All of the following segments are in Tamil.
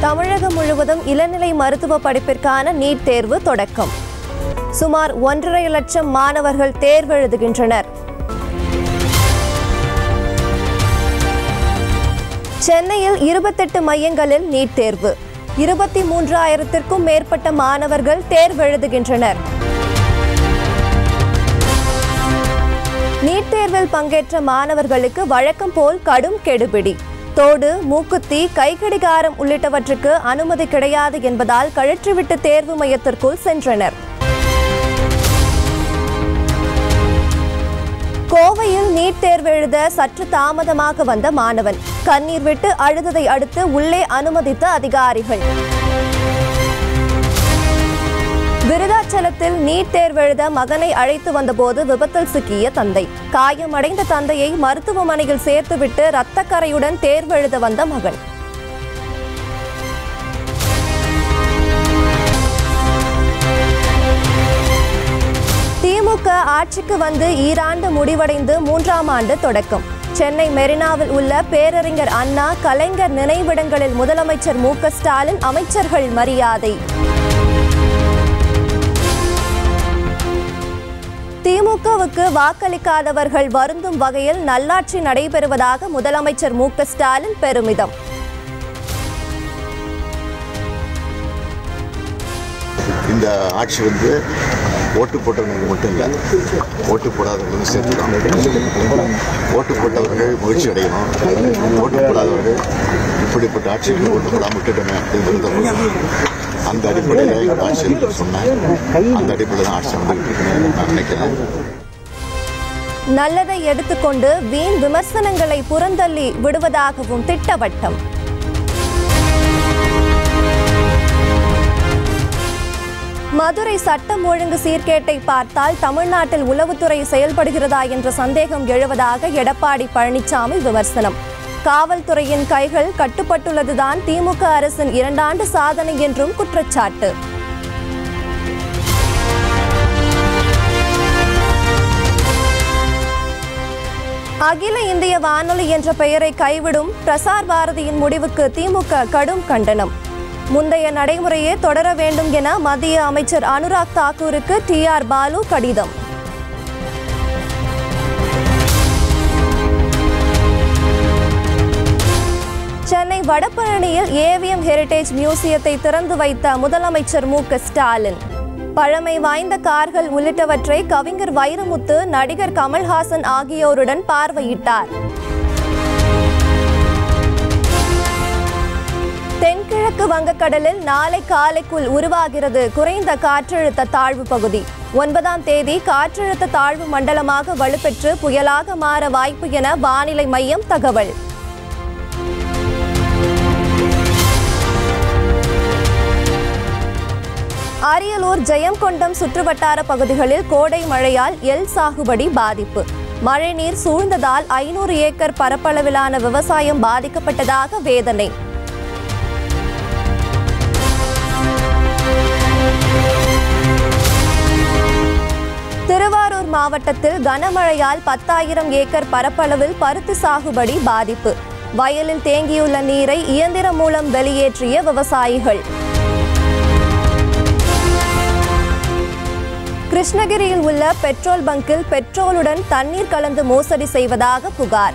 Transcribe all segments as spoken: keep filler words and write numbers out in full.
தமிழகம் முழுவதும் இளநிலை மருத்துவ படிப்பிற்கான நீட் தேர்வு தொடக்கம். சுமார் ஒன்றரை லட்சம் மாணவர்கள் தேர்வெழுதுகின்றனர். சென்னையில் இருபத்தெட்டு மையங்களில் நீட் தேர்வு. இருபத்தி மூன்றாயிரத்திற்கும் மேற்பட்ட மாணவர்கள் தேர்வெழுதுகின்றனர். நீட் தேர்வில் பங்கேற்ற மாணவர்களுக்கு வழக்கம் போல் கடும் கெடுபிடி. தோடு, மூக்குத்தி, கைக்கடிகாரம் உள்ளிட்டவற்றுக்கு அனுமதி கிடையாது என்பதால் கழற்றிவிட்டு தேர்வு மையத்திற்குள் சென்றனர். கோவையில் நீட் தேர்வு எழுத சற்று தாமதமாக வந்த மாணவன் கண்ணீர் விட்டு அழுததை அடுத்து உள்ளே அனுமதித்த அதிகாரிகள். விருதாச்சலத்தில் நீட் தேர்வு எழுத மகனை அழைத்து வந்தபோது விபத்தில் சிக்கிய தந்தை. காயமடைந்த தந்தையை மருத்துவமனையில் சேர்த்துவிட்டு இரத்தக்கரையுடன் தேர்வு எழுத வந்த மகன். திமுக ஆட்சிக்கு வந்து ஈராண்டு முடிவடைந்து மூன்றாம் ஆண்டு தொடக்கம். சென்னை மெரினாவில் உள்ள பேரறிஞர் அண்ணா, கலைஞர் நினைவிடங்களில் முதலமைச்சர் மு க ஸ்டாலின், அமைச்சர்கள் மரியாதை. திமுகவுக்கு வாக்களிக்காதவர்கள் வருந்தும் வகையில் நல்லாட்சி நடைபெறுவதாக முதலமைச்சர் மு க ஸ்டாலின் பெருமிதம். இந்த ஆட்சி வந்து ஓட்டு போட்டவர்களுக்கு மட்டும் இல்லை, ஓட்டு போடாதவர்களும் சேர்த்துக்கலாம். ஓட்டு போட்டவர்கள் மகிழ்ச்சி அடையணும். ஓட்டு போடாதவர்கள் இப்படிப்பட்ட ஆட்சிக்கு ஓட்டு போடாமல் விட்டுட்டோமே அப்படிங்கிறது அந்த அடிப்படையில் இந்த ஆட்சி சொன்னேன். அந்த அடிப்படையில் தான் ஆட்சி வந்து நான் நினைக்கிறேன். நல்லதை எடுத்துக்கொண்டு வீண் விமர்சனங்களை புறந்தள்ளி விடுவதாகவும் திட்டவட்டம். மதுரை சட்டம் ஒழுங்கு சீர்கேட்டை பார்த்தால் தமிழ்நாட்டில் உளவுத்துறை செயல்படுகிறதா என்ற சந்தேகம் எழுவதாக எடப்பாடி பழனிசாமி விமர்சனம். காவல்துறையின் கைகள் கட்டுப்பட்டுள்ளதுதான் திமுக அரசின் இரண்டாண்டு சாதனை என்றும் குற்றச்சாட்டு. அகில இந்திய வானொலி என்ற பெயரை கைவிடும் பிரசார் பாரதியின் முடிவுக்கு திமுக கடும் கண்டனம். முந்தைய நடைமுறையே தொடர வேண்டும் என மத்திய அமைச்சர் அனுராக் தாக்கூருக்கு டி ஆர் பாலு கடிதம். சென்னை வடபழனியில் ஏவிஎம் ஹெரிடேஜ் மியூசியத்தை திறந்து வைத்த முதலமைச்சர் மு க ஸ்டாலின். பழமை வாய்ந்த கார்கள் உள்ளிட்டவற்றை கவிஞர் வைரமுத்து, நடிகர் கமல்ஹாசன் ஆகியோருடன் பார்வையிட்டார். தென்கிழக்கு வங்கக்கடலில் நாளை காலைக்குள் உருவாகிறது குறைந்த காற்றழுத்த தாழ்வு பகுதி. ஒன்பதாம் தேதி காற்றழுத்த தாழ்வு மண்டலமாக வலுப்பெற்று புயலாக மாற வாய்ப்பு என வானிலை மையம் தகவல். அரியலூர், ஜெயங்கொண்டம் சுற்றுவட்டார பகுதிகளில் கோடை மழையால் எள் சாகுபடி பாதிப்பு. மழைநீர் சூழ்ந்ததால் ஐநூறு ஏக்கர் பரப்பளவிலான விவசாயம் பாதிக்கப்பட்டதாக வேதனை. திருவாரூர் மாவட்டத்தில் கனமழையால் பத்தாயிரம் ஏக்கர் பரப்பளவில் பருத்தி சாகுபடி பாதிப்பு. வயலில் தேங்கியுள்ள நீரை இயந்திரம் மூலம் வெளியேற்றிய விவசாயிகள். கிருஷ்ணகிரியில் உள்ள பெட்ரோல் பங்கில் பெட்ரோலுடன் தண்ணீர் கலந்து மோசடி செய்வதாக புகார்.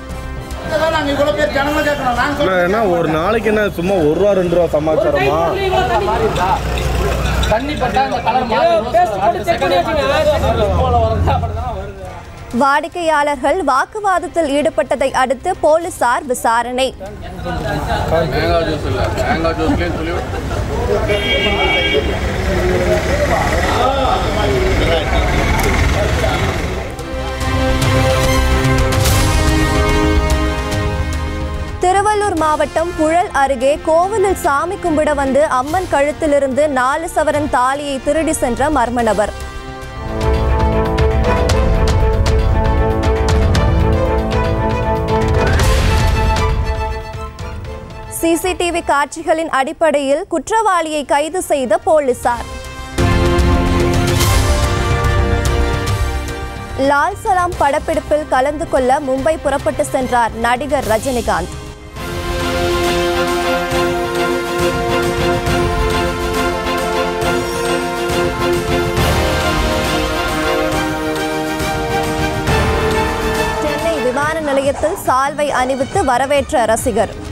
ஒரு நாளைக்கு என்ன சும்மா ஒரு ரூபா ரெண்டு ரூபா சமாச்சாரமா? வாடிக்கையாளர்கள் வாக்குவாதத்தில் ஈடுபட்டதை அடுத்து போலீசார் விசாரணை. திருவள்ளூர் மாவட்டம் புழல் அருகே கோவிலில் சாமி கும்பிட வந்து அம்மன் கழுத்திலிருந்து நாலு சவரன் தாலியை திருடி சென்ற மர்ம நபர். சிசிடிவி காட்சிகளின் அடிப்படையில் குற்றவாளியை கைது செய்த போலீசார். லால் சலாம் படப்பிடிப்பில் கலந்து கொள்ள மும்பை புறப்பட்டு சென்றார் நடிகர் ரஜினிகாந்த். நிலையத்தில் சால்வை அணிவித்து வரவேற்ற ரசிகர்.